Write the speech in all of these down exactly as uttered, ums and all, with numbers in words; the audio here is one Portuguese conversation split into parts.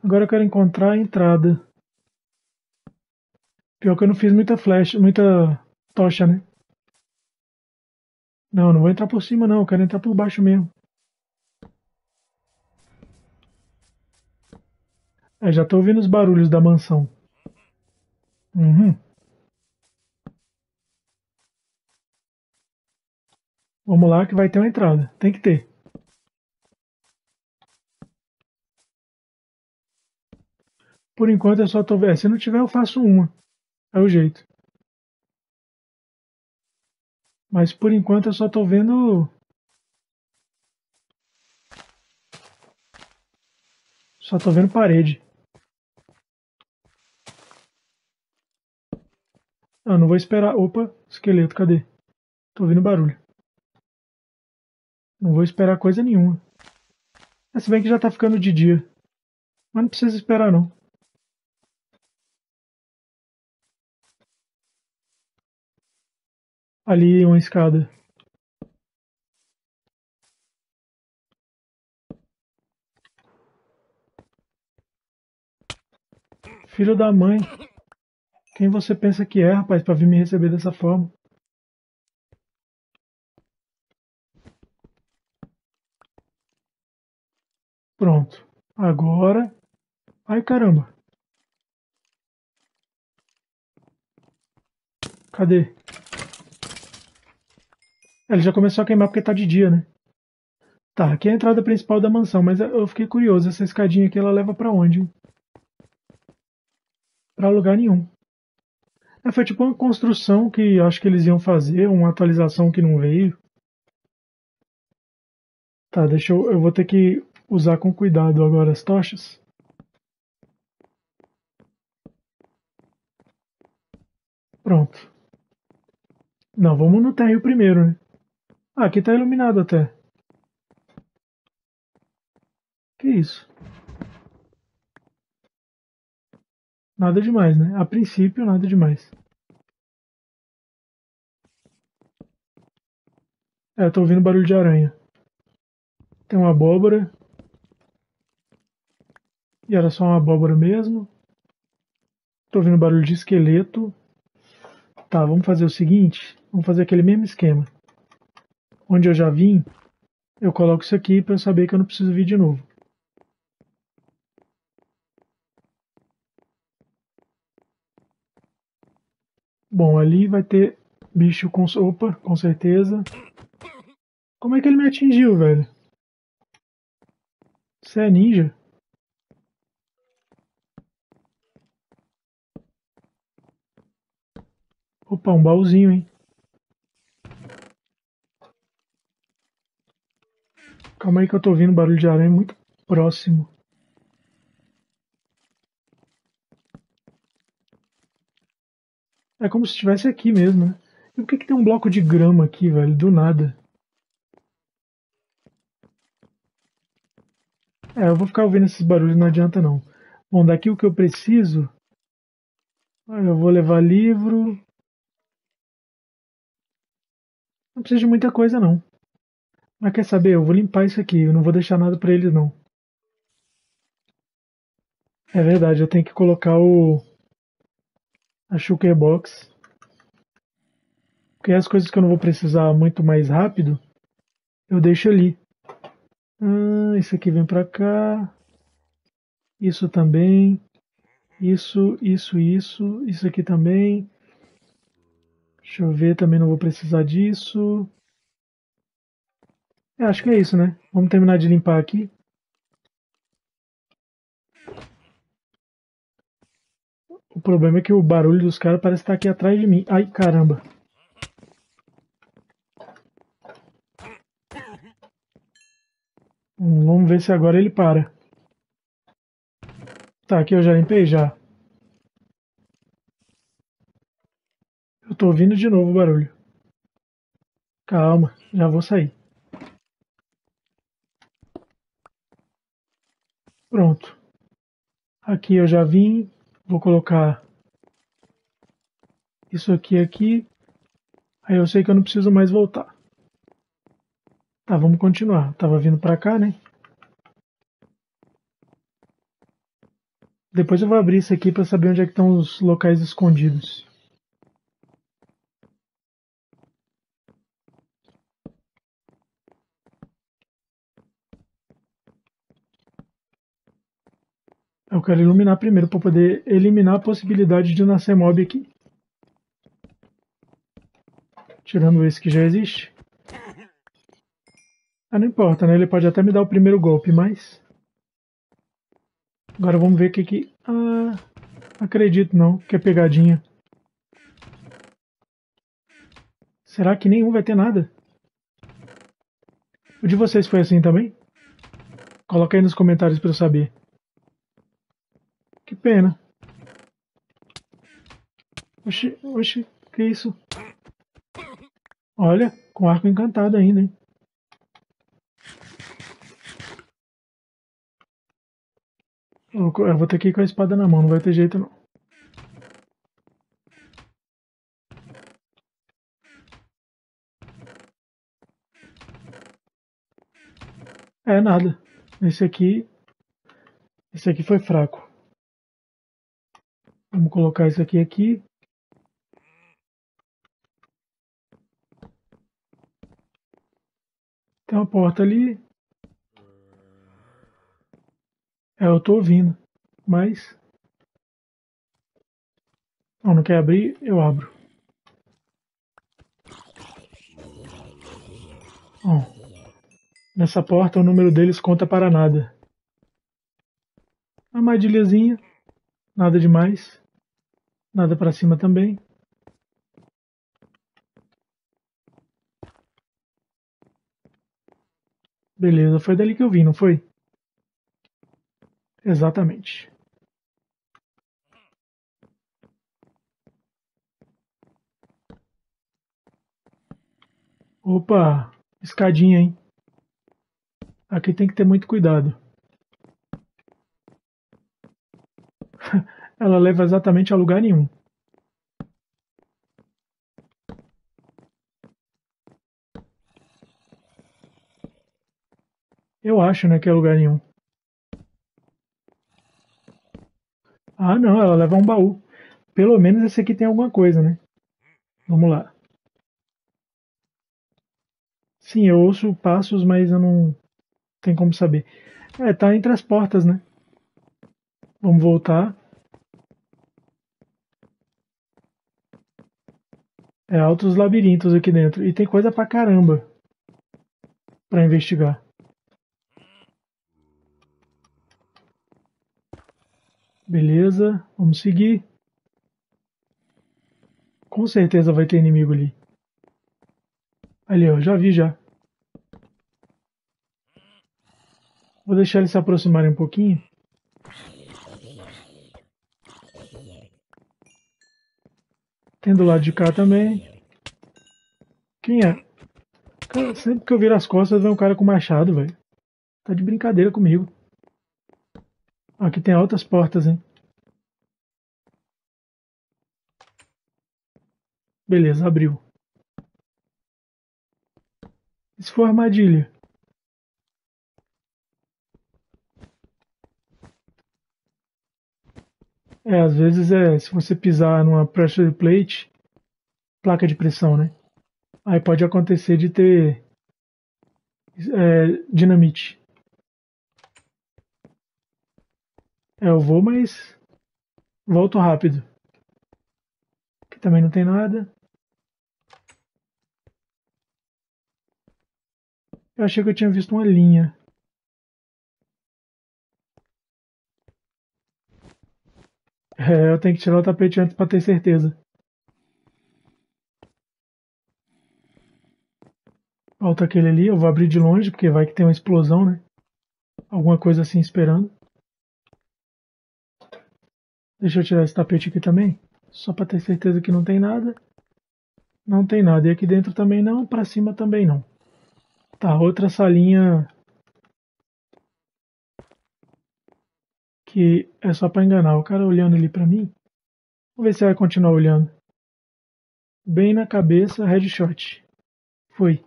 Agora eu quero encontrar a entrada. Pior que eu não fiz muita flecha, muita tocha, né? Não, não vou entrar por cima não, eu quero entrar por baixo mesmo. É, já tô ouvindo os barulhos da mansão. Uhum. Vamos lá que vai ter uma entrada. Tem que ter. Por enquanto eu só tô vendo. Se não tiver, eu faço uma. É o jeito. Mas por enquanto eu só tô vendo. Só tô vendo parede. Ah, não vou esperar. Opa, esqueleto, cadê? Tô ouvindo barulho. Não vou esperar coisa nenhuma. É, se bem que já tá ficando de dia. Mas não precisa esperar não. Ali uma escada. Filho da mãe. Quem você pensa que é, rapaz, pra vir me receber dessa forma? Pronto. Agora. Ai caramba. Cadê? Ele já começou a queimar porque tá de dia, né? Tá, aqui é a entrada principal da mansão, mas eu fiquei curioso. Essa escadinha aqui ela leva pra onde? Hein? Pra lugar nenhum. É, foi tipo uma construção que acho que eles iam fazer, uma atualização que não veio. Tá, deixa eu. Eu vou ter que usar com cuidado agora as tochas. Pronto. Não, vamos no térreo primeiro, né? Ah, aqui tá iluminado até. Que isso? Nada demais, né? A princípio, nada demais. É, eu tô ouvindo barulho de aranha. Tem uma abóbora. E era só uma abóbora mesmo. Tô ouvindo barulho de esqueleto. Tá, vamos fazer o seguinte. Vamos fazer aquele mesmo esquema. Onde eu já vim, eu coloco isso aqui pra eu saber que eu não preciso vir de novo. Bom, ali vai ter bicho com... Opa, com certeza. Como é que ele me atingiu, velho? Você é ninja? Opa, um baúzinho, hein? Calma aí que eu tô ouvindo barulho de aranha muito próximo. É como se estivesse aqui mesmo, né? E por que que tem um bloco de grama aqui, velho? Do nada. É, eu vou ficar ouvindo esses barulhos, não adianta não. Bom, daqui o que eu preciso... Ah, eu vou levar livro... Não preciso de muita coisa não. Mas quer saber? Eu vou limpar isso aqui. Eu não vou deixar nada pra eles não. É verdade, eu tenho que colocar o... a Shulker Box. Porque as coisas que eu não vou precisar muito mais rápido, eu deixo ali. Ah, isso aqui vem pra cá. Isso também. Isso, isso, isso. Isso aqui também. Deixa eu ver, também não vou precisar disso. É, acho que é isso, né? Vamos terminar de limpar aqui. O problema é que o barulho dos caras parece estar aqui atrás de mim. Ai, caramba. Hum, Vamos ver se agora ele para. Tá, aqui eu já limpei já. Eu tô ouvindo de novo o barulho. Calma, já vou sair. Pronto. Aqui eu já vim. Vou colocar isso aqui aqui. Aí eu sei que eu não preciso mais voltar. Tá, vamos continuar. Tava vindo pra cá, né? Depois eu vou abrir isso aqui para saber onde é que estão os locais escondidos. Eu quero iluminar primeiro para poder eliminar a possibilidade de nascer mob aqui. Tirando esse que já existe. Ah, não importa, né? Ele pode até me dar o primeiro golpe, mas... Agora vamos ver o que que... Ah, acredito não, que é pegadinha. Será que nenhum vai ter nada? O de vocês foi assim também? Coloca aí nos comentários para eu saber. Que pena. Oxi, oxi, que isso? Olha, com arco encantado ainda, hein? Eu eu vou ter que ir com a espada na mão, não vai ter jeito não. É nada. Esse aqui... Esse aqui foi fraco. Vamos colocar isso aqui aqui. Tem uma porta ali. É, eu tô ouvindo. Mas... Não, não quer abrir? Eu abro. Ó, nessa porta o número deles conta para nada. Armadilhazinha. Nada demais. Nada pra cima também. Beleza, foi dali que eu vim, não foi? Exatamente. Opa, escadinha, hein? Aqui tem que ter muito cuidado. Ela leva exatamente a lugar nenhum. Eu acho, né, que é lugar nenhum. Ah, não, ela leva um baú. Pelo menos esse aqui tem alguma coisa, né? Vamos lá. Sim, eu ouço passos, mas eu não tenho como saber. É, tá entre as portas, né? Vamos voltar. É altos labirintos aqui dentro. E tem coisa pra caramba pra investigar. Beleza, vamos seguir. Com certeza vai ter inimigo ali. Ali, ó, já vi já. Vou deixar eles se aproximarem um pouquinho. Tem do lado de cá também. Quem é? Cara, sempre que eu viro as costas, vem um cara com machado, velho. Tá de brincadeira comigo. Aqui tem altas portas, hein? Beleza, abriu. E se for armadilha? É, às vezes é, se você pisar numa pressure plate, placa de pressão, né? Aí pode acontecer de ter é, dinamite. É, eu vou, mas volto rápido. Aqui também não tem nada. Eu achei que eu tinha visto uma linha. É, eu tenho que tirar o tapete antes pra ter certeza. Falta aquele ali, eu vou abrir de longe, porque vai que tem uma explosão, né? Alguma coisa assim esperando. Deixa eu tirar esse tapete aqui também, só pra ter certeza que não tem nada. Não tem nada. E aqui dentro também não, pra cima também não. Tá, outra salinha que é só pra enganar. O cara olhando ali pra mim. Vamos ver se vai continuar olhando. Bem na cabeça, headshot. Foi.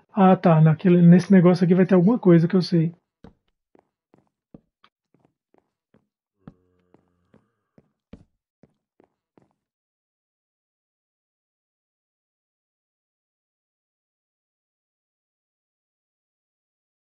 Ah, tá. Naquele, nesse negócio aqui vai ter alguma coisa que eu sei.